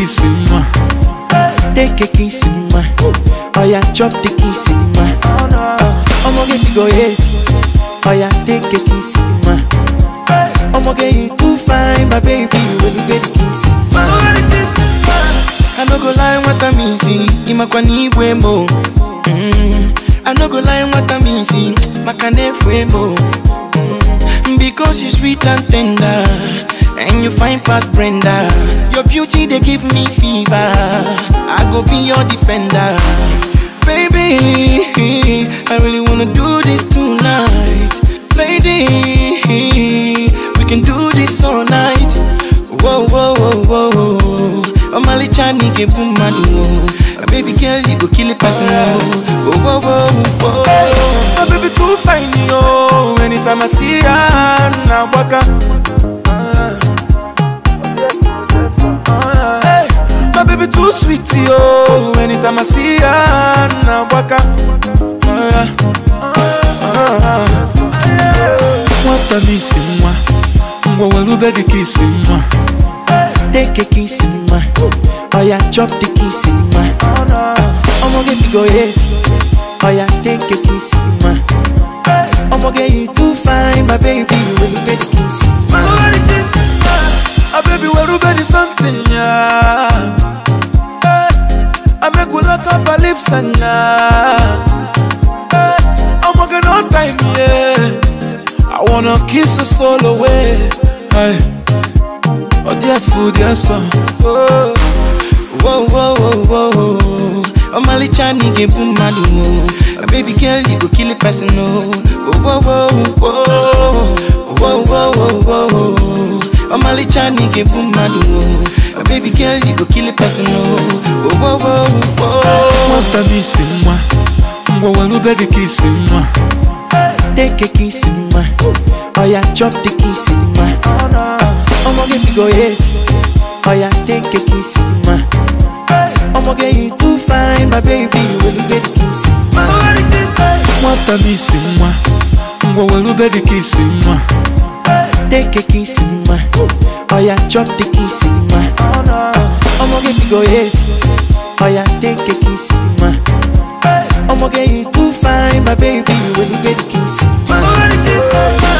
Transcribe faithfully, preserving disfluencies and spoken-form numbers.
kiss, ma. Take a kiss, ma. Oh yeah, chop the kiss, ma. I'm gonna get you go hate. Oh yeah, take a kiss, ma. I'm gonna get you too fine, my baby. When you get a kiss, ma. I no go lie, what I mean, see. Ima kwa ni bwemo. I no go lie, what I mean, see. Makane fuemo. Because you sweet and tender, and you fine past Brenda. Your beauty, they give me fever. I go be your defender. Baby, I really wanna do this tonight. Lady, we can do this all night. Whoa, whoa, whoa, whoa. I'm a lichani ke bumadu. Baby girl, you go kill a person. Whoa, whoa, whoa, whoa. My baby too fine, yo. Anytime I see her, now waka. Hey, my baby too sweet, yo. Anytime I see her, now waka. What a missing one. What will be the kissing one? Take a kiss, ma. Oh yeah, chop the kiss, ma. I'm gonna get you go hate. Oh yeah, take a kiss, ma. I'm gonna get you too fine, my baby. When you get the kiss, ma. Ah, baby, we're ready something, yeah. I make you lock up our lips and yeah. I'm working on time, yeah. I wanna kiss your soul away. Hey. Oh, dear food, dear son. Oh. Whoa, whoa, whoa, whoa. I'm a lichani ke bumadu. Baby girl, you go kill a person, no. Whoa, whoa, whoa, whoa, whoa, whoa, whoa. I'm a lichani ke bumadu. Baby girl, you go kill a person, no. Whoa, whoa, whoa. What a missing one. What will be the kissing one? Take a kiss, ma. Oh yeah, chop the kiss, ma. I'm gonna get you go hate. Oh yeah, take a kiss, ma. I'm gonna get you too fine, my baby. When you get a kiss, ma. What a missing one. What will be the kissing one? Take a kiss, ma. Oh yeah, chop the kiss, ma. I'm gonna get you go hate. Oh yeah, take a kiss, ma. I'm gonna get you too fine, my baby. When you get a kiss, ma.